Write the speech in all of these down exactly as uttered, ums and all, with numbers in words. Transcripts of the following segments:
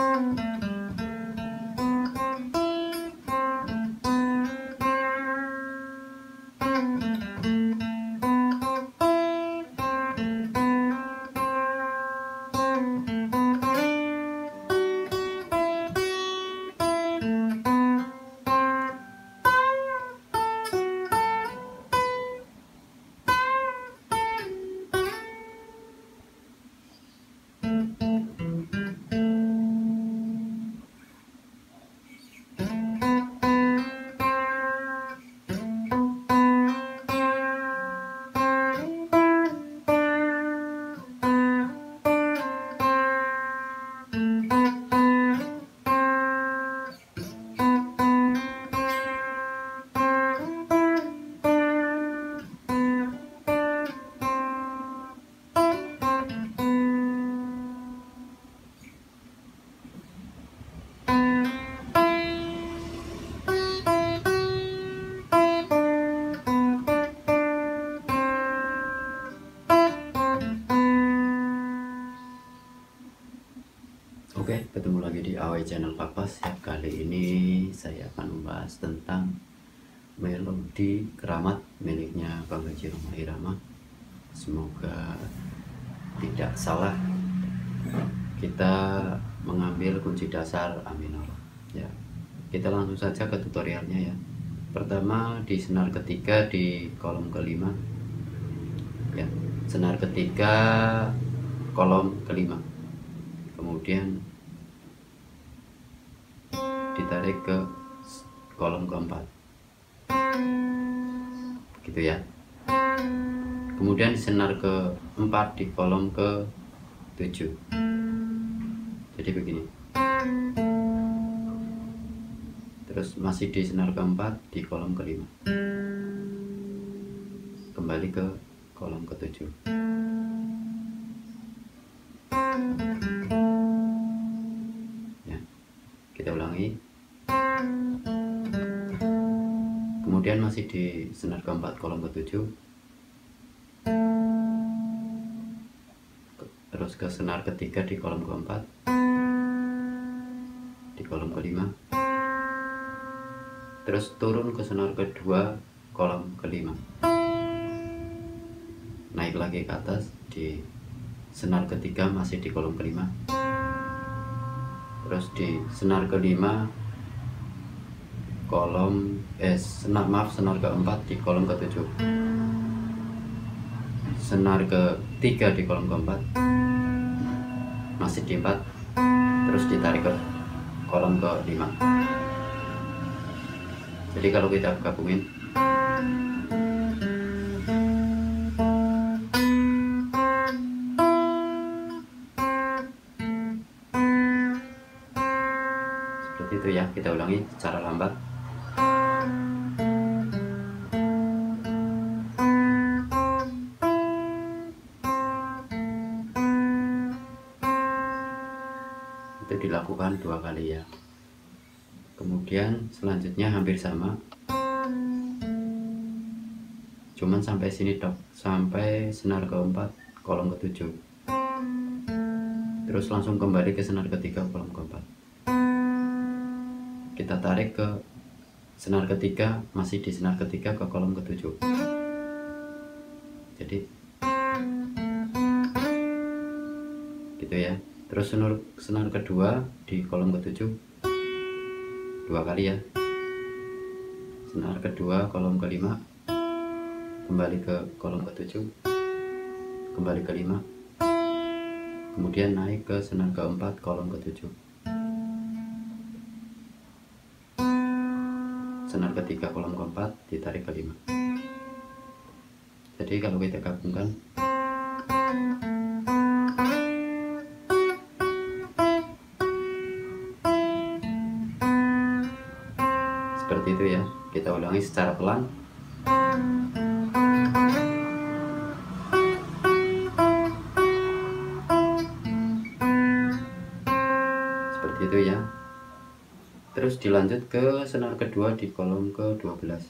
Oke, ketemu lagi di A W Channel Papas ya. Kali ini saya akan membahas tentang melodi keramat miliknya Bang Haji Rhoma Irama. Semoga tidak salah kita mengambil kunci dasar, amin Allah ya. Kita langsung saja ke tutorialnya ya. Pertama di senar ketiga di kolom kelima ya, senar ketiga kolom kelima, kemudian ditarik ke kolom keempat gitu ya. Kemudian senar keempat di kolom ke tujuh, jadi begini. Terus masih di senar keempat di kolom kelima, kembali ke kolom ketujuh. Ya, kita ulangi. Kemudian masih di senar keempat kolom ketujuh, terus ke senar ketiga di kolom keempat, di kolom kelima, terus turun ke senar kedua kolom kelima, naik lagi ke atas di senar ketiga masih di kolom kelima, terus di senar kelima kolom eh senar maaf senar keempat di kolom ketujuh, senar ketiga di kolom keempat masih di empat, terus ditarik ke kolom ke lima. Jadi kalau kita gabungin, seperti itu ya. Kita ulangi secara lambat. Itu dilakukan dua kali ya. Kemudian selanjutnya hampir sama, cuman sampai sini dok, sampai senar keempat kolom ketujuh, terus langsung kembali ke senar ketiga kolom keempat. Kita tarik ke senar ketiga, masih di senar ketiga ke kolom ketujuh. Jadi gitu ya. Terus senar, senar kedua di kolom ketujuh dua kali ya. Senar kedua kolom kelima, kembali ke kolom ketujuh, kembali ke lima, kemudian naik ke senar keempat kolom ketujuh, senar ketiga kolom keempat, ditarik ke lima. Jadi kalau kita gabungkan, seperti itu ya. Kita ulangi secara pelan. Seperti itu ya. Terus dilanjut ke senar kedua di kolom ke dua belas,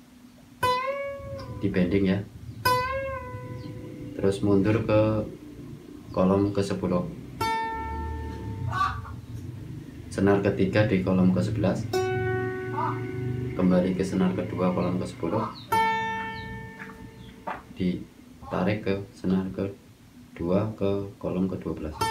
di bending ya. Terus mundur ke kolom ke sepuluh, senar ketiga di kolom ke sebelas, kembali ke senar kedua kolom ke sepuluh, ditarik ke senar kedua ke kolom ke dua belas.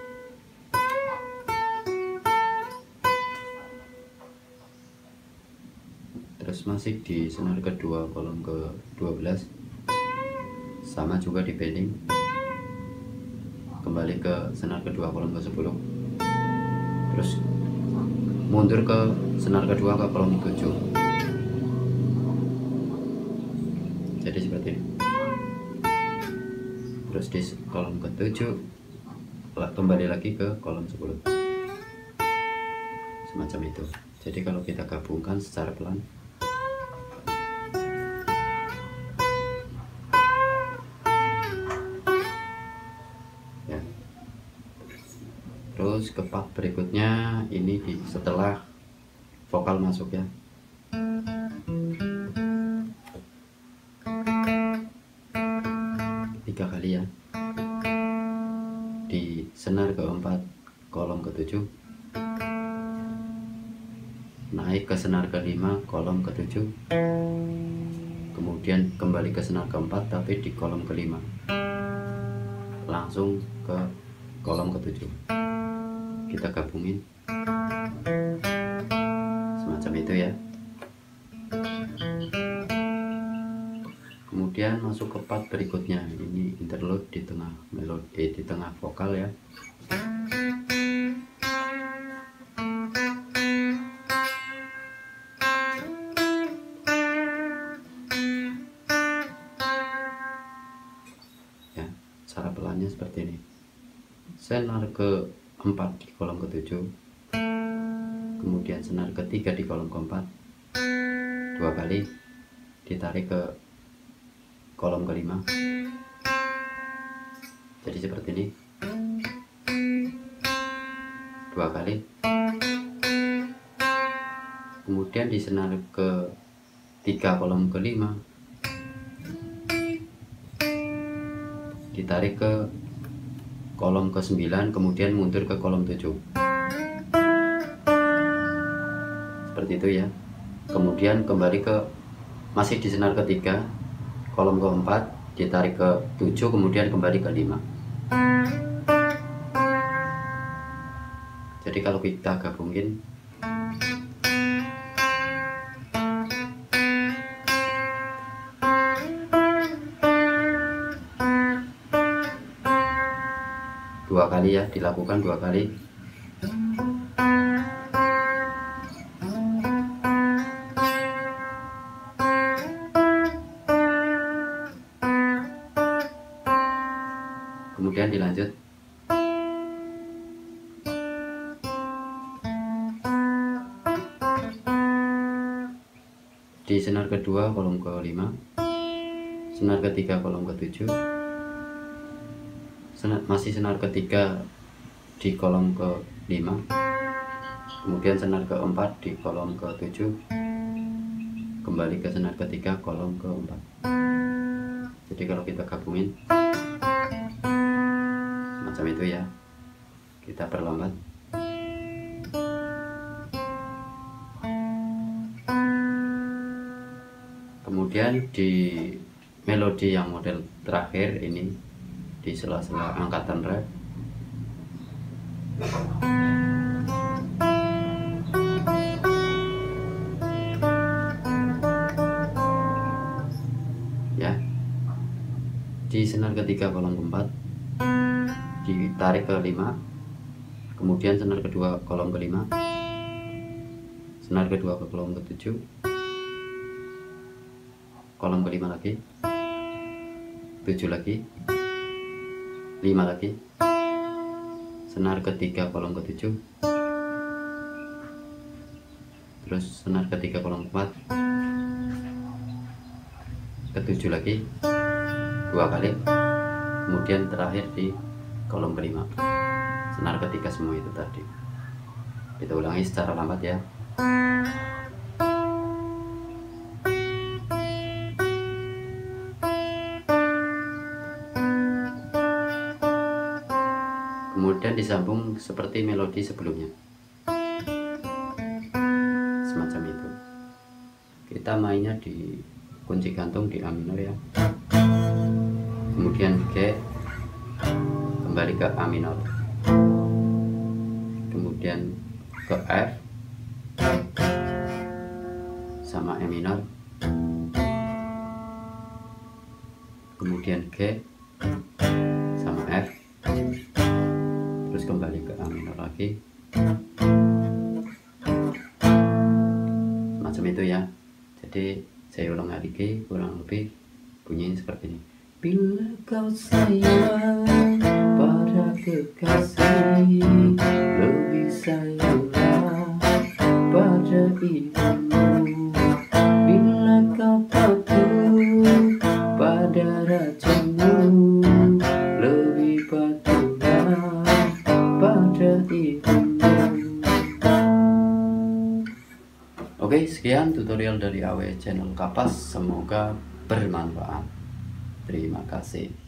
Terus masih di senar kedua kolom ke dua belas, sama juga di bending, kembali ke senar kedua kolom ke sepuluh, terus mundur ke senar kedua ke kolom tujuh. Jadi seperti ini. Terus di kolom ke tujuh kembali lagi ke kolom sepuluh, semacam itu. Jadi kalau kita gabungkan secara pelan, ya. Terus ke part berikutnya ini di setelah vokal masuk ya. Tiga kali ya. Di senar keempat kolom ketujuh, naik ke senar kelima kolom ketujuh, kemudian kembali ke senar keempat tapi di kolom kelima, langsung ke kolom ketujuh. Kita gabungin semacam itu ya. Kemudian masuk ke part berikutnya, ini interlude di tengah melodi, eh, di tengah vokal ya. Ya, cara pelannya seperti ini. Senar keempat di kolom ketujuh, kemudian senar ketiga di kolom keempat, dua kali ditarik ke kolom kelima. Jadi seperti ini, dua kali, kemudian di senar ke tiga kolom kelima ditarik ke kolom ke sembilan, kemudian mundur ke kolom tujuh, seperti itu ya. Kemudian kembali ke masih di senar ketiga kolom keempat, ditarik ke tujuh, kemudian kembali ke lima. Jadi kalau kita gabungin, dua kali ya, dilakukan dua kali. Kemudian dilanjut. Di senar kedua kolom ke lima, senar ketiga kolom ke tujuh, senar, masih senar ketiga di kolom ke lima, kemudian senar keempat di kolom ke tujuh, kembali ke senar ketiga kolom ke empat. Jadi kalau kita gabungin macam itu ya. Kita perlambat. Kemudian di melodi yang model terakhir ini, di sela-sela angkatan ref, ya, di senar ketiga kolom keempat ditarik ke lima, kemudian senar kedua kolom kelima, senar kedua ke kolom ketujuh, kolom kelima lagi, tujuh lagi, lima lagi, senar ketiga kolom ketujuh, terus senar ketiga kolom keempat, ketujuh lagi, dua kali, kemudian terakhir di kolom kelima, senar ketiga semua itu tadi. Kita ulangi secara lambat ya. Kemudian disambung seperti melodi sebelumnya. kita mainnya di kunci gantung di A minor ya, kemudian G, kembali ke A minor, kemudian ke F sama E minor, kemudian G sama F, terus kembali ke A minor lagi, macam itu ya. Jadi saya ulang lagi, kurang lebih bunyinya seperti ini. Bila kau sayang pada kekasih, lebih sayanglah pada ibumu. Bila kau patuh pada rajamu, lebih patuhlah pada ibumu. Oke, sekian tutorial dari A W channel Kapas, semoga bermanfaat. Terima kasih.